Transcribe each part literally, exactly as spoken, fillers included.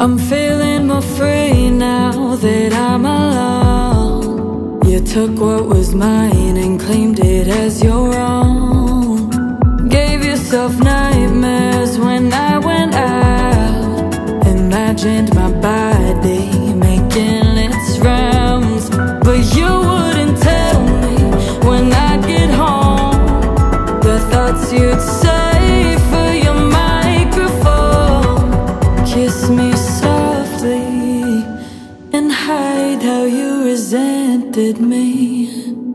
I'm feeling more free now that I'm alone. You took what was mine and claimed it as your own. Gave yourself nightmares when I went out. Imagined my body making its rounds, but you wouldn't tell me when I'd get home the thoughts you'd say for your microphone. Kiss me softly and hide how you resented me.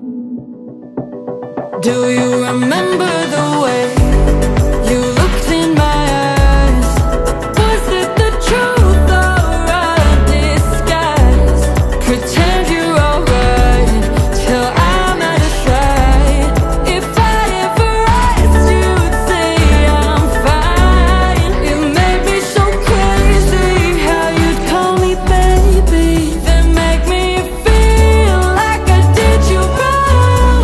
Do you remember the way you looked in my eyes? Was it the truth or a disguise? Pretend you're alright till I'm out of sight. If I ever asked, you'd say I'm fine. It made me so crazy how you'd call me baby, then make me feel like I did you wrong.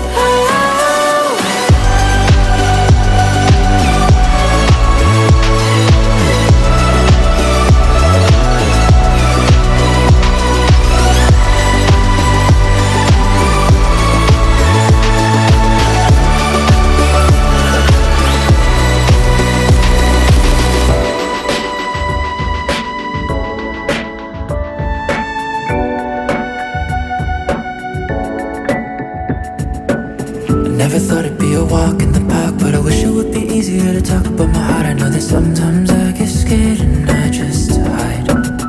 Never thought it'd be a walk in the park, but I wish it would be easier to talk about my heart. I know that sometimes I get scared and I just hide.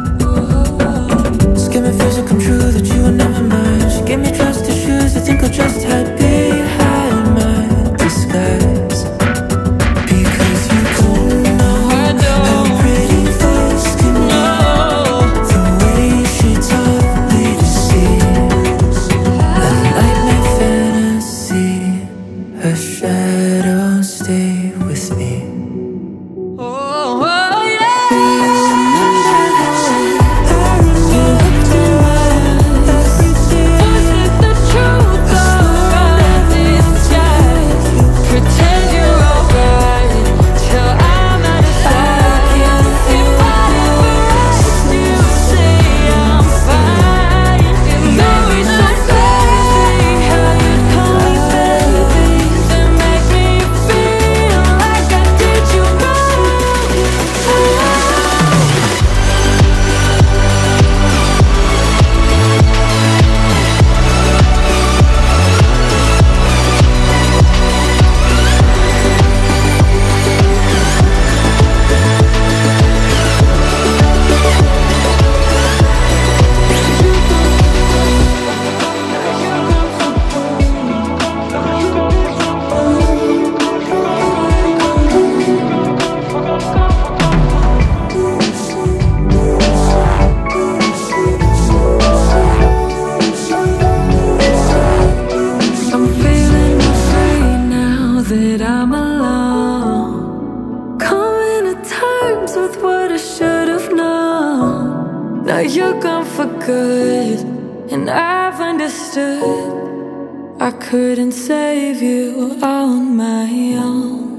Scare me fears will come true that you will never mind. She gave me trust issues, I think I'll just hide behind my disguise. Because you don't know how pretty this can be. The way she taught me to see a nightmare fantasy. Her shadow stay with me. Oh, oh yeah. Was it the truth or a disguise? Pretend you're alright till I'm out of sight. If I ever asked, you'd say I'm fine. It made me so crazy how you'd call me baby, then make me feel like I did you wrong. I'm feeling more free now that I'm alone. Coming to terms with what I should have known. Now you're gone for good, and I've understood I couldn't save you on my own.